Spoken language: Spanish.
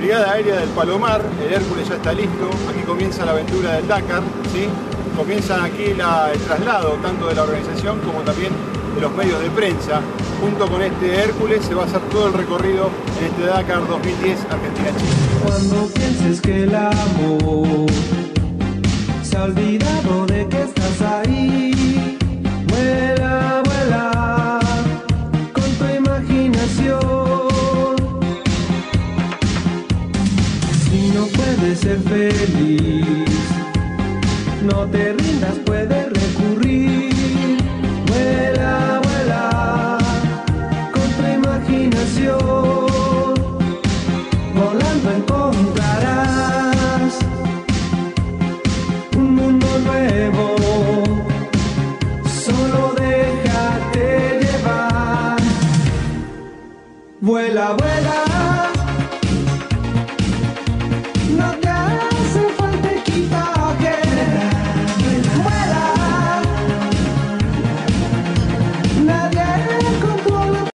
Brigada Aérea del Palomar, el Hércules ya está listo, aquí comienza la aventura del Dakar, ¿sí? Comienza aquí el traslado tanto de la organización como también de los medios de prensa. Junto con este Hércules se va a hacer todo el recorrido en este Dakar 2010 Argentina-Chile. Cuando pienses que el amor se ha olvidado de que estás ahí, vuela, vuela con tu imaginación. Si no puedes ser feliz, no te rindas, puedes recurrir. Vuela, vuela con tu imaginación, volando en contra